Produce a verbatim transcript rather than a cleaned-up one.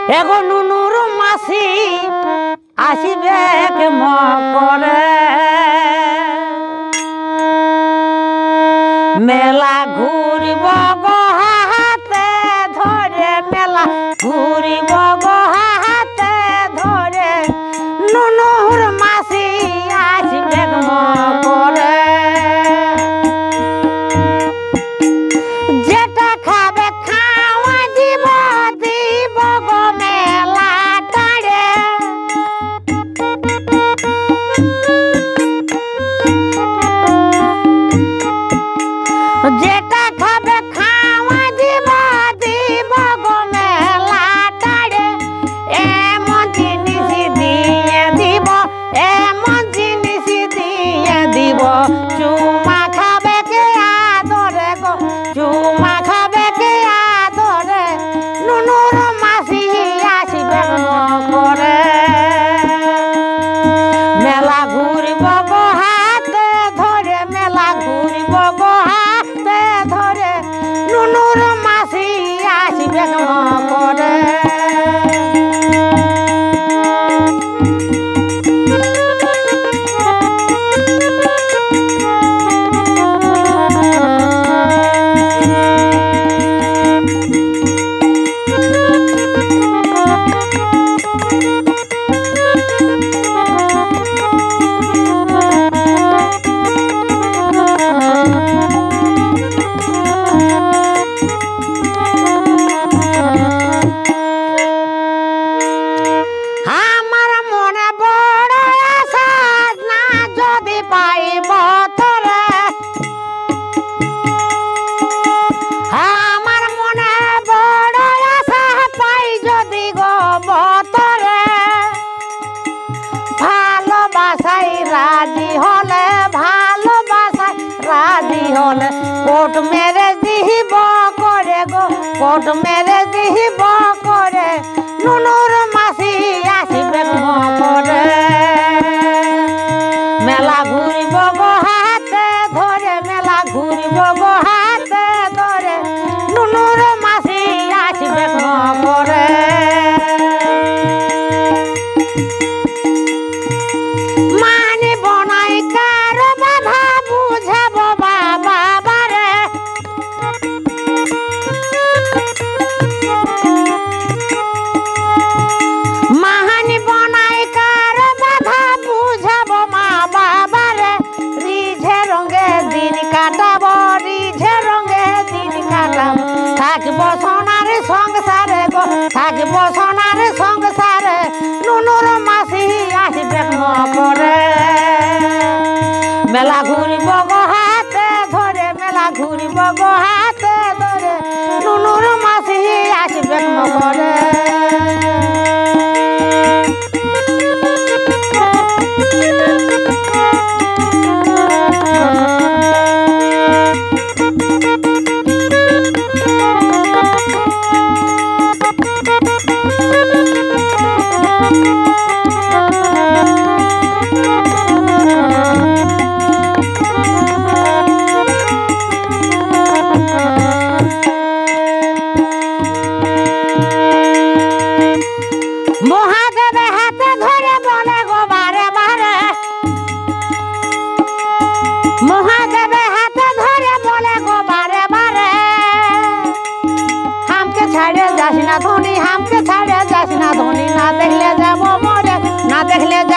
এগো নুনুর মাসি আসিবে মকরে মেলা ঘুরিব গো হাতে ধরে মেলা ঘুরিব গো হাতে ধরে নুনুর মাসি আসিবে মকরে যেটা খাবে খাওয়া দিব দিব গো মেলা টাড়ে যেটা খাবে খাওয়া দিব দিব গো মেলা টাড়ে এমন জিনিস দিয়ে দিব এমন জিনিস দিয়ে দিব চুমা খাবে কে আদরে গো চুমা খাবে কে আদরে নুনুর মাসি আসিবে করে মেলা ঘুরিব গো হাতে ধরে মেলা ঘুরিব গো হাতে ধরে নুনুর মাসি আসিবে করে রাজি হলে ভালোবাসায় রাজি হলে কোট মেরে দিব করে গো কোট মেরে দিব করে নুনুর মাসি আসিবে করে মেলা ঘুরিব গো হাতে ধরে মেলা ঘুরিব গো হাতে ধরে নুনুর মাসি আসিবে করে থাকবো সোনার সংসারে গো থাকবো সোনার সংসারে নুনুর মাসি আসিবে করে মেলা ঘুরিব গো হাতে ধরে মেলা ঘুরিব গো হাতে ধরে নুনুর মাসি আসিবে করে মহাদেবে হাতে ধরে বলে গো বারে বারে মহাদেবে হাতে ধরে বলে গো বারে বারে হামকে ছাড়ে যাস না ধনী হামকে ছাড়ে যাস না ধনী না দেখলে যাব মরে না দেখলে